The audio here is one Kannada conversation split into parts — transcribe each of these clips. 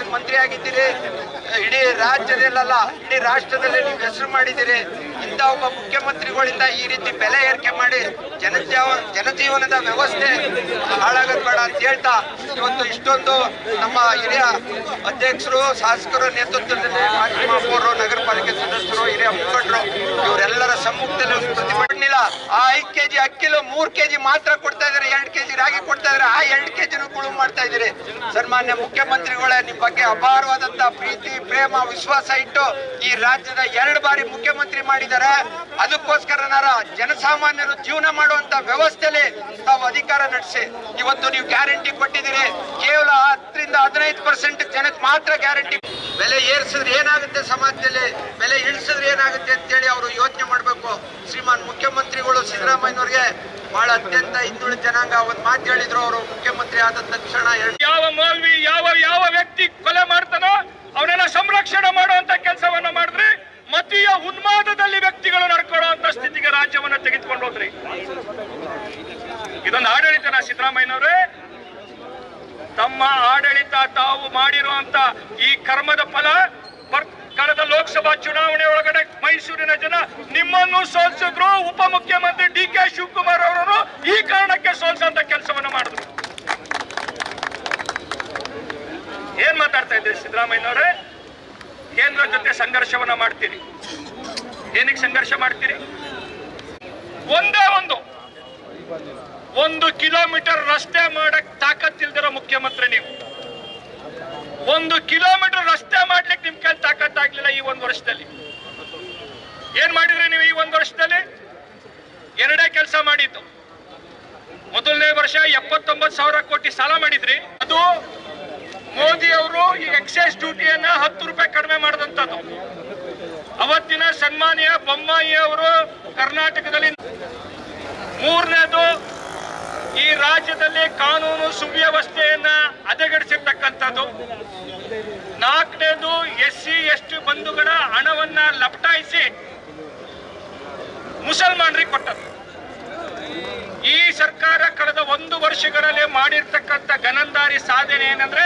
ಮಂತ್ರಿ ಆಗಿದ್ದೀರಿ, ಇಡೀ ರಾಜ್ಯದಲ್ಲ ಇಡೀ ರಾಷ್ಟ್ರದಲ್ಲಿ ನೀವು ಹೆಸರು ಮಾಡಿದ್ದೀರಿ. ಇಂಥ ಒಬ್ಬ ಮುಖ್ಯಮಂತ್ರಿಗಳಿಂದ ಈ ರೀತಿ ಬೆಲೆ ಏರಿಕೆ ಮಾಡಿ ಜನಜೀವನದ ವ್ಯವಸ್ಥೆ ಹಾಳಾಗೋದು ಬೇಡ ಅಂತ ಹೇಳ್ತಾ ಇವತ್ತು ಇಷ್ಟೊಂದು ನಮ್ಮ ಹಿರಿಯ ಅಧ್ಯಕ್ಷರು ಶಾಸಕರ ನೇತೃತ್ವದಲ್ಲಿ ಮಾಧ್ಯಮವರು ನಗರ ಪಾಲಿಕೆ ಸದಸ್ಯರು ಹಿರಿಯ ಮುಖಂಡರು ಇವರೆಲ್ಲರ ಸಮ್ಮುಖದಲ್ಲಿ ಪ್ರತಿಭಟನೆ. ಆ 5 kg ಅಕ್ಕಿಲು 3 kg ಮಾತ್ರ ಕೊಡ್ತಾ ಇದ್ದಾರೆ, 2 kg ರಾಗಿ ಕೊಡ್ತಾ ಇದ್ದಾರೆ. ಆ 2 kg ಗುಳು ಮಾಡ್ತಾ ಇದ್ದೀರಿ. ಸನ್ಮಾನ್ಯ ಮುಖ್ಯಮಂತ್ರಿಗಳೇ, ನಿಮ್ ಬಗ್ಗೆ ಅಪಾರವಾದಂತ ಪ್ರೀತಿ ಪ್ರೇಮ ವಿಶ್ವಾಸ ಇಟ್ಟು ಈ ರಾಜ್ಯದ 2 ಬಾರಿ ಮುಖ್ಯಮಂತ್ರಿ ಮಾಡಿದ್ದಾರೆ. ಅದಕ್ಕೋಸ್ಕರನಾರ ಜನಸಾಮಾನ್ಯರು ಜೀವನ ಮಾಡುವಂತ ವ್ಯವಸ್ಥೆಯಲ್ಲಿ ತಾವು ಅಧಿಕಾರ ನಡೆಸಿ ಇವತ್ತು ನೀವು ಗ್ಯಾರಂಟಿ ಕೊಟ್ಟಿದ್ದೀರಿ. ಕೇವಲ 10 ರಿಂದ 15% ಜನಕ್ಕೆ ಮಾತ್ರ ಗ್ಯಾರಂಟಿ. ಬೆಲೆ ಏರಿಸಿದ್ರೆ ಏನಾಗುತ್ತೆ, ಸಮಾಜದಲ್ಲಿ ಬೆಲೆ ಇಳಿಸಿದ್ರೆ ಏನಾಗುತ್ತೆ ಅಂತೇಳಿ ಅವರು ಯೋಚನೆ ಮಾಡಬೇಕು. ಶ್ರೀಮಾನ್ ಮುಖ್ಯಮಂತ್ರಿಗಳು ಸಿದ್ದರಾಮಯ್ಯನವ್ರಿಗೆ ಬಹಳ ಅತ್ಯಂತ ಹಿಂದುಳಿದ ಜನಾಂಗ ಒಂದು ಮಾತು ಹೇಳಿದ್ರು. ಅವರು ಮುಖ್ಯಮಂತ್ರಿ ಆದ ತಕ್ಷಣ ಯಾವ ಮೌಲ್ವಿ ಯಾವ ವ್ಯಕ್ತಿ ಕೊಲೆ ಮಾಡ್ತಾನೋ ಅವನೆಲ್ಲ ಸಂರಕ್ಷಣೆ ಮಾಡುವಂತ ಕೆಲಸವನ್ನ ಮಾಡಿದ್ರಿ. ಮತೀಯ ಉನ್ಮಾದದಲ್ಲಿ ವ್ಯಕ್ತಿಗಳು ನಡ್ಕೊಳ್ಳುವಂತ ಸ್ಥಿತಿಗೆ ರಾಜ್ಯವನ್ನ ತೆಗೆದುಕೊಂಡು ಹೋದ್ರಿ. ಇದೊಂದು ಆಡಳಿತನ ಸಿದ್ದರಾಮಯ್ಯನವರೇ? ತಮ್ಮ ಆಡಳಿತ ತಾವು ಮಾಡಿರುವಂತ ಈ ಕರ್ಮದ ಫಲ ಕಳೆದ ಲೋಕಸಭಾ ಚುನಾವಣೆ ಒಳಗಡೆ ಮೈಸೂರಿನ ಜನ ನಿಮ್ಮನ್ನು ಸೋಲಿಸಿದ್ರು. ಉಪಮುಖ್ಯಮಂತ್ರಿ DK ಶಿವಕುಮಾರ್ ಅವರನ್ನು ಈ ಕಾರಣಕ್ಕೆ ಸೋಲಿಸುವಂತ ಕೆಲಸವನ್ನ ಮಾಡಿದ್ರು. ಏನ್ ಮಾತಾಡ್ತಾ ಇದ್ದೀರಿ ಸಿದ್ದರಾಮಯ್ಯನವರೇ? ಕೇಂದ್ರ ಜೊತೆ ಸಂಘರ್ಷವನ್ನ ಮಾಡ್ತೀರಿ. ಏನಕ್ಕೆ ಸಂಘರ್ಷ ಮಾಡ್ತೀರಿ? ಒಂದೇ ಒಂದು ಕಿಲೋಮೀಟರ್ ರಸ್ತೆ ಮಾಡಕ್ ತಾಕತ್ತಿಲ್ದಿರೋ ಮುಖ್ಯಮಂತ್ರಿ ನೀವು. 1 ಕಿಲೋಮೀಟರ್ ರಸ್ತೆ ಮಾಡ್ಲಿಕ್ಕೆ ನಿಮ್ ಕೈಲಿ ತಾಕತ್ತಾಗ್ಲಿಲ್ಲ ಈ 1 ವರ್ಷದಲ್ಲಿ. ಏನ್ ಮಾಡಿದ್ರಿ ನೀವು ಈ 1 ವರ್ಷದಲ್ಲಿ? 2 ಕೆಲಸ ಮಾಡಿದ್ದು. ಮೊದಲನೇ ವರ್ಷ 79,000 ಕೋಟಿ ಸಾಲ ಮಾಡಿದ್ರಿ. ಅದು ಮೋದಿ ಅವರು ಈ ಎಕ್ಸೈಸ್ ಡ್ಯೂಟಿಯನ್ನ 10 ರೂಪಾಯಿ ಕಡಿಮೆ ಮಾಡಿದಂಥದ್ದು. ಅವತ್ತಿನ ಸನ್ಮಾನ್ಯ ಬೊಮ್ಮಾಯಿ ಅವರು ಕರ್ನಾಟಕದಲ್ಲಿ. ಮೂರನೇದು, ಈ ರಾಜ್ಯದಲ್ಲಿ ಕಾನೂನು ಸುವ್ಯವಸ್ಥೆಯನ್ನ ಹದಗೆಡಿಸಿರ್ತಕ್ಕಂಥದ್ದು. 4ನೇದು, SC ST ಬಂಧುಗಳ ಹಣವನ್ನ ಲಪಟಾಯಿಸಿ ಮುಸಲ್ಮಾನರಿಗೆ ಕೊಟ್ಟದ್ದು. ಈ ಸರ್ಕಾರ ಕಳೆದ 1 ವರ್ಷಗಳಲ್ಲಿ ಮಾಡಿರ್ತಕ್ಕಂಥ ಗನಂದಾರಿ ಸಾಧನೆ ಏನಂದ್ರೆ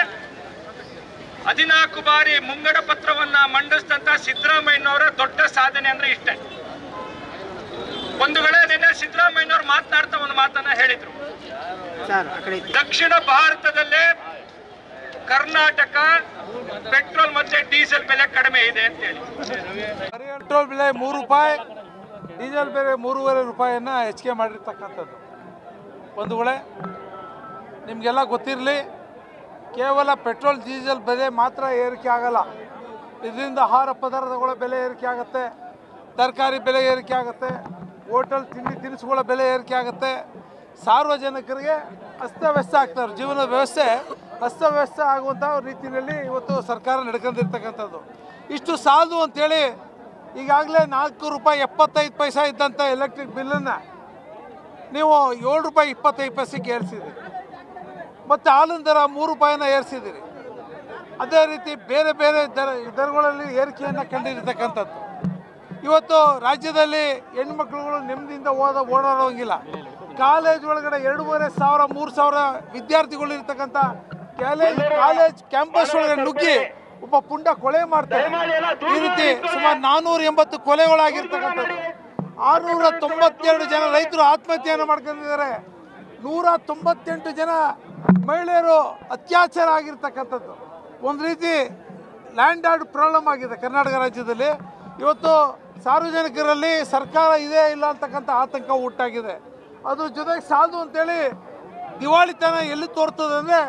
14 ಬಾರಿ ಮುಂಗಡ ಪತ್ರವನ್ನ ಮಂಡಿಸಿದಂತ ಸಿದ್ದರಾಮಯ್ಯನವರ ದೊಡ್ಡ ಸಾಧನೆ ಅಂದ್ರೆ ಇಷ್ಟೇ. ಬಂಧುಗಳೇ, ನಿನ್ನೆ ಸಿದ್ದರಾಮಯ್ಯನವರು ಮಾತನಾಡ್ತಾ ಒಂದು ಮಾತನ್ನ ಹೇಳಿದ್ರು. ದಕ್ಷಿಣ ಭಾರತದಲ್ಲೇ ಕರ್ನಾಟಕ ಪೆಟ್ರೋಲ್ ಮತ್ತೆ ಡೀಸೆಲ್ ಬೆಲೆ ಕಡಿಮೆ ಇದೆ ಅಂತ ಹೇಳಿ. ಪೆಟ್ರೋಲ್ ಬೆಲೆ 3 ರೂಪಾಯಿ, ಡೀಸೆಲ್ ಬೆಲೆ 3.5 ರೂಪಾಯಿಯನ್ನ ಹೆಚ್ಚಿಗೆ ಮಾಡಿರ್ತಕ್ಕಂಥದ್ದು. ಬಂಧುಗಳೇ, ನಿಮಗೆಲ್ಲ ಗೊತ್ತಿರಲಿ, ಕೇವಲ ಪೆಟ್ರೋಲ್ ಡೀಸೆಲ್ ಬೆಲೆ ಮಾತ್ರ ಏರಿಕೆ ಆಗಲ್ಲ. ಇದರಿಂದ ಆಹಾರ ಪದಾರ್ಥಗಳ ಬೆಲೆ ಏರಿಕೆ ಆಗುತ್ತೆ, ತರಕಾರಿ ಬೆಲೆ ಏರಿಕೆ ಆಗುತ್ತೆ, ಹೋಟೆಲ್ ತಿಂಡಿ ತಿನಿಸುಗಳ ಬೆಲೆ ಏರಿಕೆ ಆಗುತ್ತೆ. ಸಾರ್ವಜನಿಕರಿಗೆ ಅಸ್ತವ್ಯಸ್ತ ಆಗ್ತಾರೆ. ಜೀವನದ ವ್ಯವಸ್ಥೆ ಅಸ್ತವ್ಯಸ್ತ ಆಗುವಂಥ ರೀತಿಯಲ್ಲಿ ಇವತ್ತು ಸರ್ಕಾರ ನಡ್ಕೊಂಡಿರ್ತಕ್ಕಂಥದ್ದು. ಇಷ್ಟು ಸಾಲದು ಅಂಥೇಳಿ ಈಗಾಗಲೇ 4 ರೂಪಾಯಿ 75 ಪೈಸೆ ಇದ್ದಂಥ ಎಲೆಕ್ಟ್ರಿಕ್ ಬಿಲ್ಲನ್ನು ನೀವು 7 ರೂಪಾಯಿ 25 ಪೈಸೆಗೆ ಏರಿಸಿದ್ದೀರಿ. ಮತ್ತು ಹಾಲಿನ ದರ 3 ರೂಪಾಯಿನ ಏರಿಸಿದ್ದೀರಿ. ಅದೇ ರೀತಿ ಬೇರೆ ಬೇರೆ ದರಗಳಲ್ಲಿ ಏರಿಕೆಯನ್ನು ಕಂಡಿರ್ತಕ್ಕಂಥದ್ದು. ಇವತ್ತು ರಾಜ್ಯದಲ್ಲಿ ಹೆಣ್ಮಕ್ಳುಗಳು ನೆಮ್ಮದಿಯಿಂದ ಓಡಾಡೋಂಗಿಲ್ಲ. ಕಾಲೇಜ್ ಒಳಗಡೆ 2,500 3,000 ವಿದ್ಯಾರ್ಥಿಗಳು ಇರ್ತಕ್ಕಂಥ ಕಾಲೇಜ್ ಕ್ಯಾಂಪಸ್ ಒಳಗಡೆ ನುಗ್ಗಿ ಒಬ್ಬ ಪುಂಡ ಕೊಲೆ ಮಾಡ್ತಾರೆ. ಈ ರೀತಿ ಸುಮಾರು 480 ಕೊಲೆಗಳಾಗಿರ್ತಕ್ಕಂಥದ್ದು. 692 ಜನ ರೈತರು ಆತ್ಮಹತ್ಯೆಯನ್ನು ಮಾಡ್ಕೊಂಡಿದ್ದಾರೆ. 198 ಜನ ಮಹಿಳೆಯರು ಅತ್ಯಾಚಾರ ಆಗಿರ್ತಕ್ಕಂಥದ್ದು. ಒಂದು ರೀತಿ ಲ್ಯಾಂಡ್ ಆರ್ಡ್ ಪ್ರಾಬ್ಲಮ್ ಆಗಿದೆ ಕರ್ನಾಟಕ ರಾಜ್ಯದಲ್ಲಿ. ಇವತ್ತು ಸಾರ್ವಜನಿಕರಲ್ಲಿ ಸರ್ಕಾರ ಇದೆ ಇಲ್ಲ ಅಂತಕ್ಕಂಥ ಆತಂಕ ಉಂಟಾಗಿದೆ. ಅದ್ರ ಜೊತೆಗೆ ಸಾಲದು ಅಂತೇಳಿ ದಿವಾಳಿತನ ಎಲ್ಲಿ ತೋರ್ತದೆ ಅಂದರೆ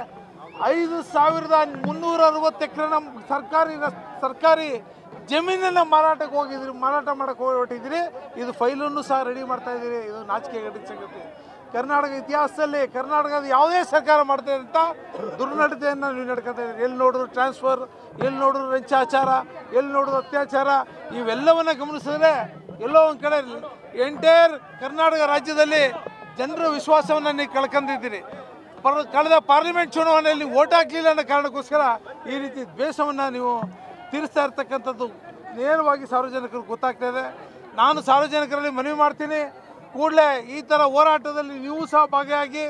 5,360 ಎಕರೆ ನಮ್ಮ ಸರ್ಕಾರಿ ಜಮೀನನ್ನು ಮಾರಾಟ ಮಾಡೋಕ್ಕೆ ಹೊರಟಿದ್ದೀರಿ. ಇದು ಫೈಲನ್ನು ಸಹ ರೆಡಿ ಮಾಡ್ತಾ ಇದ್ದೀರಿ. ಇದು ನಾಚಿಕೆಗೇಡಿನ ಸಂಗತಿ. ಕರ್ನಾಟಕ ಇತಿಹಾಸದಲ್ಲಿ ಕರ್ನಾಟಕದ ಯಾವುದೇ ಸರ್ಕಾರ ಮಾಡ್ತಾ ಅಂತ ದುರ್ನಡತೆಯನ್ನು ನೀವು ನಡ್ಕೊತಾ ಇದ್ದೀರಿ. ಎಲ್ಲಿ ನೋಡಿದ್ರು ಟ್ರಾನ್ಸ್ಫರ್, ಎಲ್ಲಿ ನೋಡಿದ್ರು ರಂಚಾಚಾರ, ಎಲ್ಲಿ ನೋಡಿದ್ರು ಅತ್ಯಾಚಾರ, ಇವೆಲ್ಲವನ್ನು ಗಮನಿಸಿದ್ರೆ ಎಲ್ಲೋ ಒಂದು ಕಡೆ ಎಂಟೈರ್ ಕರ್ನಾಟಕ ರಾಜ್ಯದಲ್ಲಿ ಜನರ ವಿಶ್ವಾಸವನ್ನು ನೀವು ಕಳ್ಕೊಂಡಿದ್ದೀರಿ. ಕಳೆದ ಪಾರ್ಲಿಮೆಂಟ್ ಚುನಾವಣೆಯಲ್ಲಿ ಓಟ್ ಹಾಕಲಿಲ್ಲ ಅನ್ನೋ ಕಾರಣಕ್ಕೋಸ್ಕರ ಈ ರೀತಿ ದ್ವೇಷವನ್ನು ನೀವು ತೀರಿಸ್ತಾ ಇರ್ತಕ್ಕಂಥದ್ದು ನೇರವಾಗಿ ಸಾರ್ವಜನಿಕರಿಗೆ ಗೊತ್ತಾಗ್ತಾ ಇದೆ. ನಾನು ಸಾರ್ವಜನಿಕರಲ್ಲಿ ಮನವಿ ಮಾಡ್ತೀನಿ, ಕೂಡಲೇ ಈ ಥರ ಹೋರಾಟದಲ್ಲಿ ನೀವು ಸಹ ಭಾಗಿಯಾಗಿ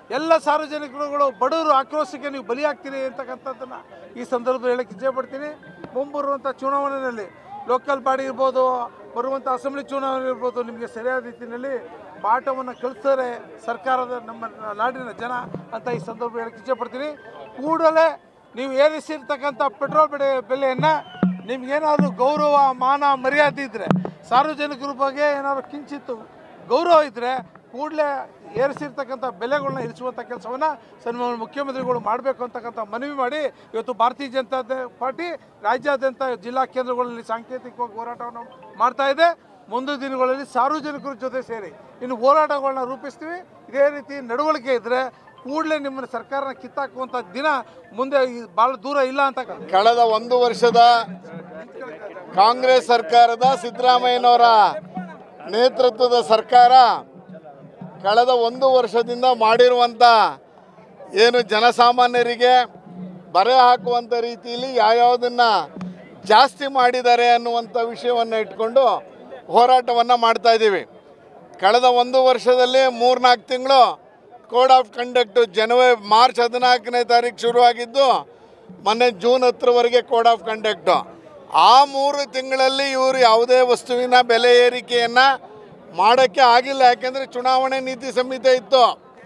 ಎಲ್ಲ ಸಾರ್ವಜನಿಕರುಗಳು ಬಡವರು ಆಕ್ರೋಶಕ್ಕೆ ನೀವು ಬಲಿಯಾಗ್ತೀರಿ ಅಂತಕ್ಕಂಥದ್ದನ್ನು ಈ ಸಂದರ್ಭದಲ್ಲಿ ಹೇಳಕ್ಕೆ ಇಚ್ಛೆಪಡ್ತೀನಿ. ಮುಂಬರುವಂಥ ಚುನಾವಣೆಯಲ್ಲಿ ಲೋಕಲ್ ಬಾಡಿ ಇರ್ಬೋದು, ಬರುವಂಥ ಅಸೆಂಬ್ಲಿ ಚುನಾವಣೆ ಇರ್ಬೋದು, ನಿಮಗೆ ಸರಿಯಾದ ರೀತಿಯಲ್ಲಿ ಪಾಠವನ್ನು ಕಲಿಸ್ತಾರೆ ಸರ್ಕಾರದ ನಮ್ಮ ನಾಡಿನ ಜನ ಅಂತ ಈ ಸಂದರ್ಭ ಹೇಳಕ್ಕೆ ಇಚ್ಛೆಪಡ್ತೀನಿ. ಕೂಡಲೇ ನೀವು ಏರಿಸಿರ್ತಕ್ಕಂಥ ಪೆಟ್ರೋಲ್ ಬೆಲೆಯನ್ನು ನಿಮ್ಗೇನಾದರೂ ಗೌರವ ಮಾನ ಮರ್ಯಾದೆ ಇದ್ದರೆ, ಸಾರ್ವಜನಿಕರ ಬಗ್ಗೆ ಏನಾದರೂ ಕಿಂಚಿತ್ತು ಗೌರವ ಇದ್ದರೆ ಕೂಡಲೇ ಏರಿಸಿರ್ತಕ್ಕಂಥ ಬೆಲೆಗಳನ್ನ ಇರಿಸುವಂಥ ಕೆಲಸವನ್ನು ಸನ್ಮಾನ್ಯ ಮುಖ್ಯಮಂತ್ರಿಗಳು ಮಾಡಬೇಕು ಅಂತಕ್ಕಂಥ ಮನವಿ ಮಾಡಿ ಇವತ್ತು ಭಾರತೀಯ ಜನತಾ ಪಾರ್ಟಿ ರಾಜ್ಯಾದ್ಯಂತ ಜಿಲ್ಲಾ ಕೇಂದ್ರಗಳಲ್ಲಿ ಸಾಂಕೇತಿಕವಾಗಿ ಹೋರಾಟವನ್ನು ಮಾಡ್ತಾ ಇದೆ. ಮುಂದಿನ ದಿನಗಳಲ್ಲಿ ಸಾರ್ವಜನಿಕರ ಜೊತೆ ಸೇರಿ ಇನ್ನು ಹೋರಾಟಗಳನ್ನ ರೂಪಿಸ್ತೀವಿ. ಇದೇ ರೀತಿ ನಡವಳಿಕೆ ಇದ್ದರೆ ಕೂಡಲೇ ನಿಮ್ಮನ್ನು ಸರ್ಕಾರನ ಕಿತ್ತಾಕುವಂಥ ದಿನ ಮುಂದೆ ಭಾಳ ದೂರ ಇಲ್ಲ ಅಂತ. ಕಳೆದ 1 ವರ್ಷದ ಕಾಂಗ್ರೆಸ್ ಸರ್ಕಾರದ ಸಿದ್ದರಾಮಯ್ಯನವರ ನೇತೃತ್ವದ ಸರ್ಕಾರ ಕಳೆದ 1 ವರ್ಷದಿಂದ ಮಾಡಿರುವಂಥ ಏನು ಜನಸಾಮಾನ್ಯರಿಗೆ ಬರೆ ಹಾಕುವಂಥ ರೀತಿಯಲ್ಲಿ ಯಾವ್ಯಾವುದನ್ನು ಜಾಸ್ತಿ ಮಾಡಿದ್ದಾರೆ ಅನ್ನುವಂಥ ವಿಷಯವನ್ನು ಇಟ್ಕೊಂಡು ಹೋರಾಟವನ್ನು ಮಾಡ್ತಾ ಇದ್ದೀವಿ. ಕಳೆದ 1 ವರ್ಷದಲ್ಲಿ 3-4 ತಿಂಗಳು ಕೋಡ್ ಆಫ್ ಕಂಡಕ್ಟು ಮಾರ್ಚ್ 14ನೇ ತಾರೀಕು ಶುರುವಾಗಿದ್ದು ಮೊನ್ನೆ ಜೂನ್ 10ರವರೆಗೆ ಕೋಡ್ ಆಫ್ ಕಂಡಕ್ಟು. ಆ 3 ತಿಂಗಳಲ್ಲಿ ಇವರು ಯಾವುದೇ ವಸ್ತುವಿನ ಬೆಲೆ ಏರಿಕೆಯನ್ನು ಮಾಡೋಕ್ಕೆ ಆಗಿಲ್ಲ. ಯಾಕೆಂದರೆ ಚುನಾವಣೆ ನೀತಿ ಸಂಹಿತೆ ಇತ್ತು.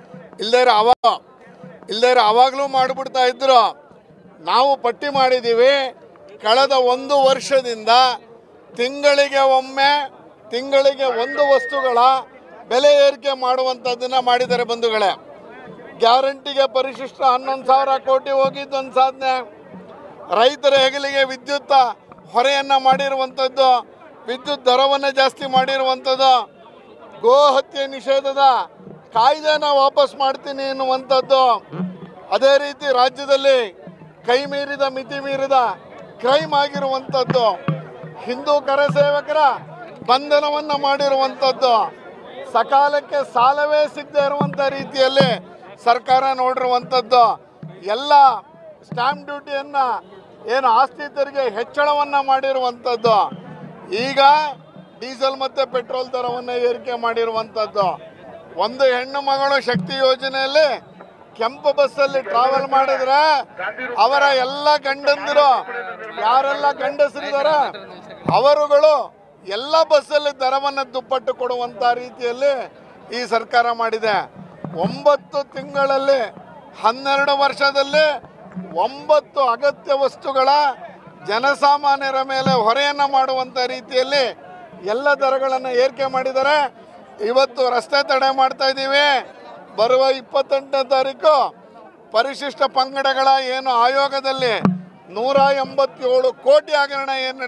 ಇಲ್ಲದೇ ಅವಾಗಲೂ ಮಾಡಿಬಿಡ್ತಾ ಇದ್ರು. ನಾವು ಪಟ್ಟಿ ಮಾಡಿದ್ದೀವಿ. ಕಳೆದ 1 ವರ್ಷದಿಂದ ತಿಂಗಳಿಗೆ ಒಂದು ವಸ್ತುಗಳ ಬೆಲೆ ಏರಿಕೆ ಮಾಡುವಂಥದ್ದನ್ನು ಮಾಡಿದ್ದಾರೆ ಬಂಧುಗಳೇ. ಗ್ಯಾರಂಟಿಗೆ ಪರಿಶಿಷ್ಟ 11,000 ಕೋಟಿ ಹೋಗಿದ್ದು ಒಂದು ಸಾಧನೆ. ರೈತರ ಹೆಗಲಿಗೆ ವಿದ್ಯುತ್ ಹೊರೆಯನ್ನು ಮಾಡಿರುವಂಥದ್ದು, ವಿದ್ಯುತ್ ದರವನ್ನು ಜಾಸ್ತಿ ಮಾಡಿರುವಂಥದ್ದು, ಗೋ ಹತ್ಯೆ ನಿಷೇಧದ ಕಾಯ್ದೆನ ವಾಪಸ್ ಮಾಡ್ತೀನಿ ಎನ್ನುವಂಥದ್ದು, ಅದೇ ರೀತಿ ರಾಜ್ಯದಲ್ಲಿ ಕೈ ಮೀರಿದ ಮಿತಿ ಮೀರಿದ ಕ್ರೈಮ್ ಆಗಿರುವಂಥದ್ದು, ಹಿಂದೂ ಕರಸೇವಕರ ಬಂಧನವನ್ನು ಮಾಡಿರುವಂಥದ್ದು, ಸಕಾಲಕ್ಕೆ ಸಾಲವೇ ಸಿಗದೇ ಇರುವಂಥ ರೀತಿಯಲ್ಲಿ ಸರ್ಕಾರ ನೋಡಿರುವಂಥದ್ದು, ಎಲ್ಲ ಸ್ಟ್ಯಾಂಪ್ ಡ್ಯೂಟಿಯನ್ನು ಏನು ಆಸ್ತಿ ತೆರಿಗೆ ಹೆಚ್ಚಳವನ್ನು ಮಾಡಿರುವಂಥದ್ದು, ಈಗ ಡೀಸೆಲ್ ಮತ್ತು ಪೆಟ್ರೋಲ್ ದರವನ್ನು ಏರಿಕೆ ಮಾಡಿರುವಂಥದ್ದು. ಒಂದು ಹೆಣ್ಣು ಮಗಳು ಶಕ್ತಿ ಯೋಜನೆಯಲ್ಲಿ ಕೆಂಪು ಬಸ್ಸಲ್ಲಿ ಟ್ರಾವೆಲ್ ಮಾಡಿದ್ರೆ ಅವರ ಎಲ್ಲ ಗಂಡಂದಿರು ಯಾರೆಲ್ಲ ಗಂಡಸರಿದ್ದಾರೆ ಅವರುಗಳು ಎಲ್ಲ ಬಸ್ಸಲ್ಲಿ ದರವನ್ನು ದುಪ್ಪಟ್ಟು ಕೊಡುವಂಥ ರೀತಿಯಲ್ಲಿ ಈ ಸರ್ಕಾರ ಮಾಡಿದೆ. 9 ತಿಂಗಳಲ್ಲಿ 12 ವರ್ಷದಲ್ಲಿ 9 ಅಗತ್ಯ ವಸ್ತುಗಳ ಜನಸಾಮಾನ್ಯರ ಮೇಲೆ ಹೊರೆಯನ್ನು ಮಾಡುವಂಥ ರೀತಿಯಲ್ಲಿ ಎಲ್ಲ ದರಗಳನ್ನು ಏರಿಕೆ ಮಾಡಿದ್ದಾರೆ. ಇವತ್ತು ರಸ್ತೆ ತಡೆ ಮಾಡ್ತಾ ಇದ್ದೀವಿ. ಬರುವ 28ನೇ ತಾರೀಕು ಪರಿಶಿಷ್ಟ ಪಂಗಡಗಳ ಏನು ಆಯೋಗದಲ್ಲಿ 187 ಕೋಟಿ ಹಗರಣ ಏನು